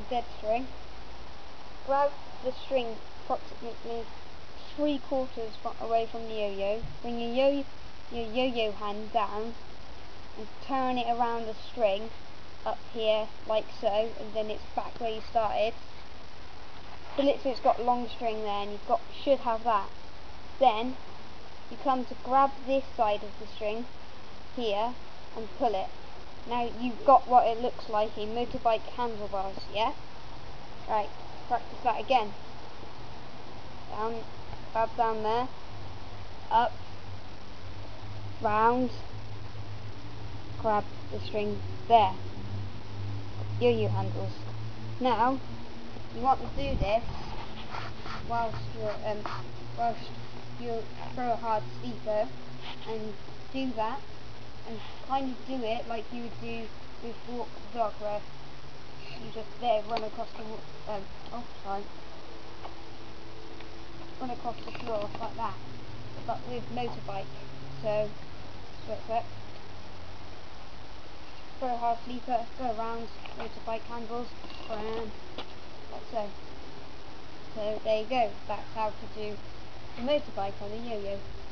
dead string, grab the string approximately 3/4 away from the yo-yo, bring your yo-yo hand down and turn it around the string up here like so, and then it's back where you started. So literally it's got long string there, and should have that. Then you come to grab this side of the string here and pull it. Now you've got what it looks like a motorbike handlebars, yeah? Right, practice that again. Down, grab down there, up, round, grab the string there. Yo-yo handles. Now you want to do this whilst you throw a hard sleeper, and do that, and kind of do it like you would do with walk the dog, where you just run across the run across the floor like that, but with motorbike. So sweat, throw a hard sleeper, go around, motorbike handles, and like so. So there you go, that's how to do the motorbike on a yo-yo.